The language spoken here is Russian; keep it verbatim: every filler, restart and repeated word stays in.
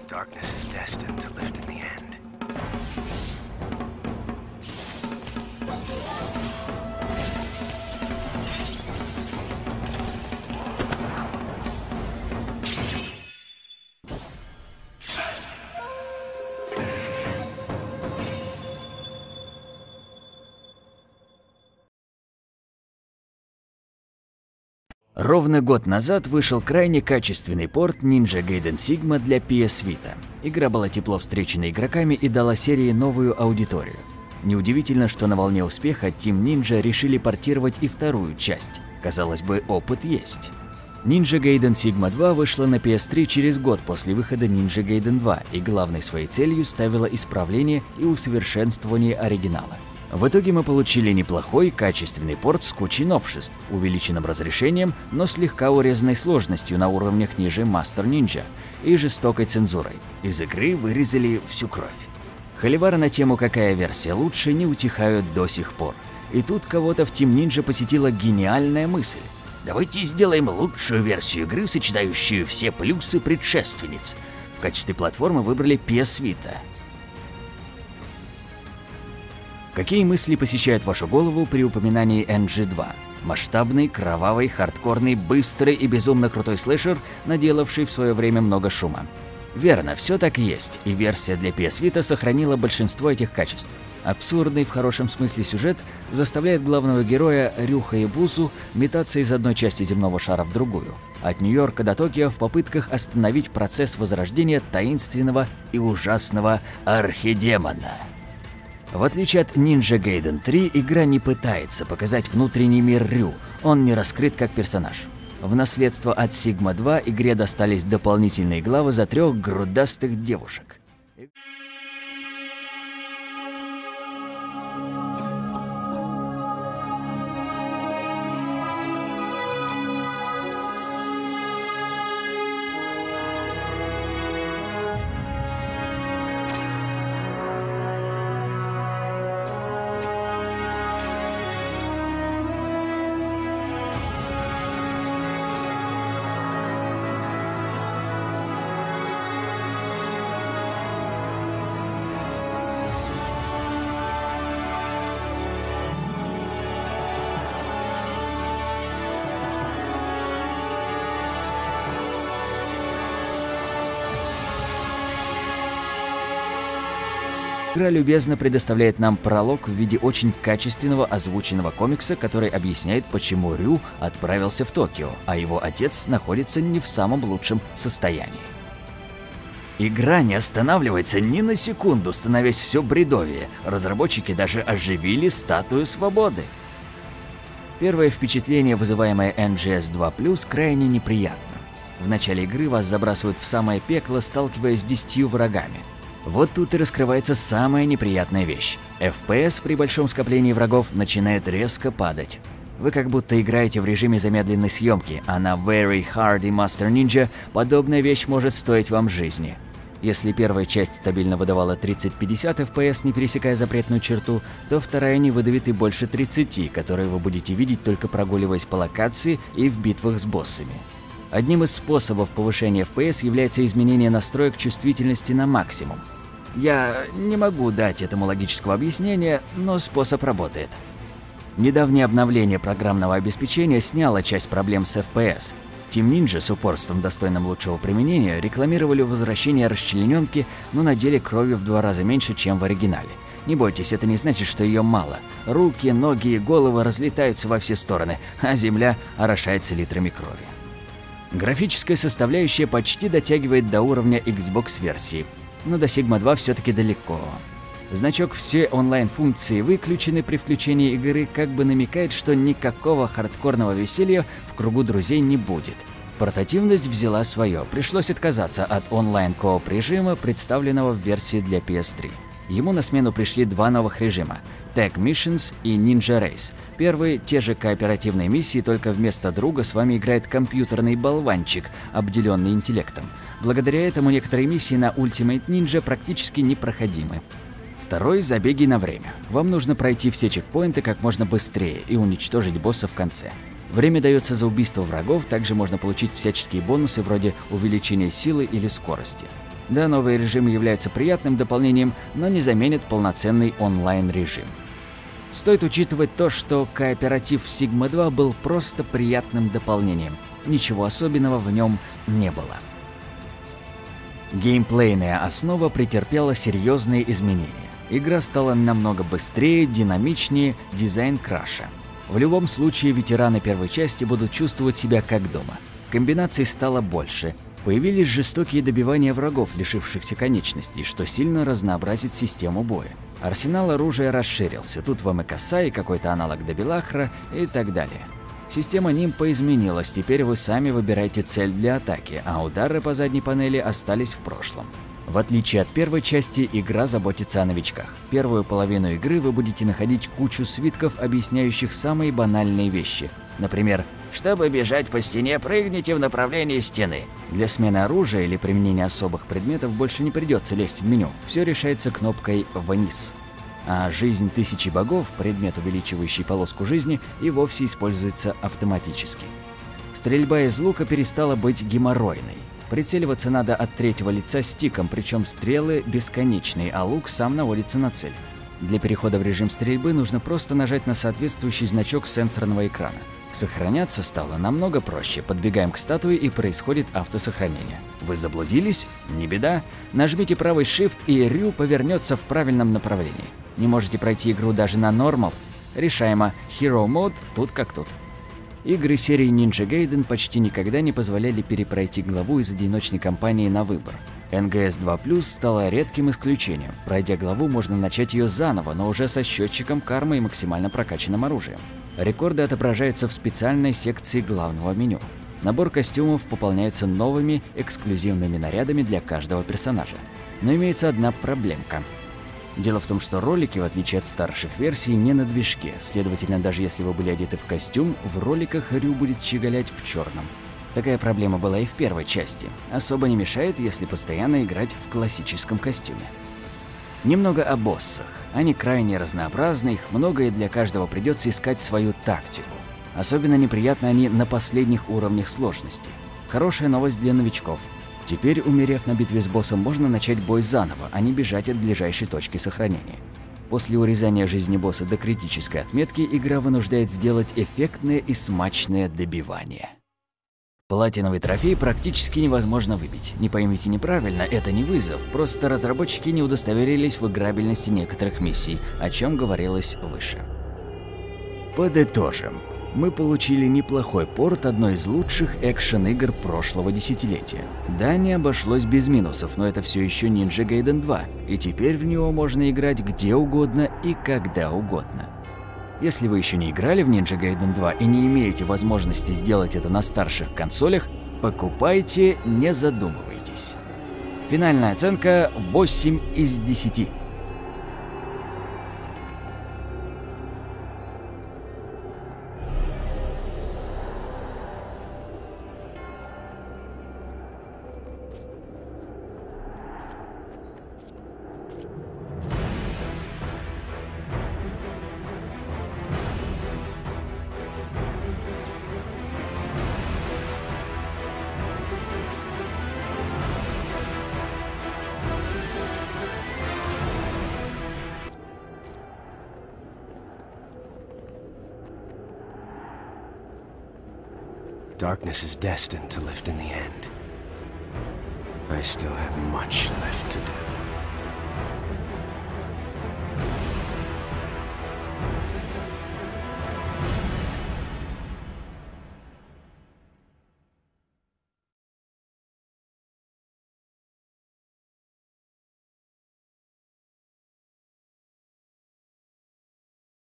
Darkness is destined to lift in the end. Ровно год назад вышел крайне качественный порт Ninja Gaiden Sigma для пи эс Vita. Игра была тепло встречена игроками и дала серии новую аудиторию. Неудивительно, что на волне успеха Team Ninja решили портировать и вторую часть. Казалось бы, опыт есть. Ninja Gaiden Sigma два вышла на пи эс три через год после выхода Ninja Gaiden два и главной своей целью ставила исправление и усовершенствование оригинала. В итоге мы получили неплохой, качественный порт с кучей новшеств, увеличенным разрешением, но слегка урезанной сложностью на уровнях ниже Master Ninja и жестокой цензурой. Из игры вырезали всю кровь. Холивары на тему, какая версия лучше, не утихают до сих пор. И тут кого-то в Team Ninja посетила гениальная мысль. Давайте сделаем лучшую версию игры, сочетающую все плюсы предшественниц. В качестве платформы выбрали пи эс Vita. Какие мысли посещают вашу голову при упоминании эн джи два? Масштабный, кровавый, хардкорный, быстрый и безумно крутой слэшер, наделавший в свое время много шума. Верно, все так и есть, и версия для пи эс Vita сохранила большинство этих качеств. Абсурдный в хорошем смысле сюжет заставляет главного героя Рюха Ябусу метаться из одной части земного шара в другую, от Нью-Йорка до Токио в попытках остановить процесс возрождения таинственного и ужасного архидемона. В отличие от Ninja Gaiden три, игра не пытается показать внутренний мир Рю, он не раскрыт как персонаж. В наследство от Sigma два игре достались дополнительные главы за трех грудастых девушек. Игра любезно предоставляет нам пролог в виде очень качественного озвученного комикса, который объясняет, почему Рю отправился в Токио, а его отец находится не в самом лучшем состоянии. Игра не останавливается ни на секунду, становясь все бредовее. Разработчики даже оживили статую свободы. Первое впечатление, вызываемое эн джи эс два плюс, крайне неприятно. В начале игры вас забрасывают в самое пекло, сталкиваясь с десятью врагами. Вот тут и раскрывается самая неприятная вещь. эф пи эс при большом скоплении врагов начинает резко падать. Вы как будто играете в режиме замедленной съемки, а на Very Hard и Master Ninja подобная вещь может стоить вам жизни. Если первая часть стабильно выдавала тридцать-пятьдесят эф пи эс, не пересекая запретную черту, то вторая не выдавит и больше тридцати, которые вы будете видеть только прогуливаясь по локации и в битвах с боссами. Одним из способов повышения эф пи эс является изменение настроек чувствительности на максимум. Я не могу дать этому логического объяснения, но способ работает. Недавнее обновление программного обеспечения сняло часть проблем с эф пи эс. Team Ninja с упорством, достойным лучшего применения, рекламировали возвращение расчлененки, но на деле крови в два раза меньше, чем в оригинале. Не бойтесь, это не значит, что ее мало. Руки, ноги и головы разлетаются во все стороны, а земля орошается литрами крови. Графическая составляющая почти дотягивает до уровня Xbox-версии, но до Sigma два все-таки далеко. Значок «Все онлайн-функции выключены» при включении игры как бы намекает, что никакого хардкорного веселья в кругу друзей не будет. Портативность взяла свое, пришлось отказаться от онлайн-кооп режима, представленного в версии для пи эс три. Ему на смену пришли два новых режима – Tag Missions и Ninja Race. Первый – те же кооперативные миссии, только вместо друга с вами играет компьютерный болванчик, обделенный интеллектом. Благодаря этому некоторые миссии на Ultimate Ninja практически непроходимы. Второй – забеги на время. Вам нужно пройти все чекпоинты как можно быстрее и уничтожить босса в конце. Время дается за убийство врагов, также можно получить всяческие бонусы вроде увеличения силы или скорости. Да, новые режимы являются приятным дополнением, но не заменят полноценный онлайн-режим. Стоит учитывать то, что кооператив Sigma два был просто приятным дополнением. Ничего особенного в нем не было. Геймплейная основа претерпела серьезные изменения. Игра стала намного быстрее, динамичнее, дизайн краше. В любом случае, ветераны первой части будут чувствовать себя как дома. Комбинаций стало больше. Появились жестокие добивания врагов, лишившихся конечностей, что сильно разнообразит систему боя. Арсенал оружия расширился, тут вам и коса, и какой-то аналог Добилахра и так далее. Система нимпа изменилась, теперь вы сами выбираете цель для атаки, а удары по задней панели остались в прошлом. В отличие от первой части, игра заботится о новичках. Первую половину игры вы будете находить кучу свитков, объясняющих самые банальные вещи. Например, «Чтобы бежать по стене, прыгните в направлении стены». Для смены оружия или применения особых предметов больше не придется лезть в меню, все решается кнопкой «Вниз». А жизнь тысячи богов, предмет, увеличивающий полоску жизни, и вовсе используется автоматически. Стрельба из лука перестала быть геморройной. Прицеливаться надо от третьего лица стиком, причем стрелы бесконечные, а лук сам наводится на цель. Для перехода в режим стрельбы нужно просто нажать на соответствующий значок сенсорного экрана. Сохраняться стало намного проще. Подбегаем к статуе, и происходит автосохранение. Вы заблудились? Не беда. Нажмите правый Shift, и Рю повернется в правильном направлении. Не можете пройти игру даже на Normal? Решаемо. Hero Mode тут как тут. Игры серии Ninja Gaiden почти никогда не позволяли перепройти главу из одиночной кампании на выбор. эн джи эс два плюс стало редким исключением. Пройдя главу, можно начать ее заново, но уже со счетчиком кармы и максимально прокачанным оружием. Рекорды отображаются в специальной секции главного меню. Набор костюмов пополняется новыми эксклюзивными нарядами для каждого персонажа. Но имеется одна проблемка. Дело в том, что ролики, в отличие от старших версий, не на движке. Следовательно, даже если вы были одеты в костюм, в роликах Рю будет щеголять в черном. Такая проблема была и в первой части. Особо не мешает, если постоянно играть в классическом костюме. Немного о боссах. Они крайне разнообразны, их много, и для каждого придется искать свою тактику. Особенно неприятны они на последних уровнях сложности. Хорошая новость для новичков. Теперь, умерев на битве с боссом, можно начать бой заново, а не бежать от ближайшей точки сохранения. После урезания жизни босса до критической отметки, игра вынуждает сделать эффектное и смачное добивание. Платиновый трофей практически невозможно выбить. Не поймите неправильно, это не вызов, просто разработчики не удостоверились в играбельности некоторых миссий, о чем говорилось выше. Подытожим. Мы получили неплохой порт одной из лучших экшен-игр прошлого десятилетия. Да, не обошлось без минусов, но это все еще Ninja Gaiden два, и теперь в него можно играть где угодно и когда угодно. Если вы еще не играли в Ninja Gaiden два и не имеете возможности сделать это на старших консолях, покупайте, не задумывайтесь. Финальная оценка восемь из десяти. Darkness is destined to lift in the end. I still have much left to do.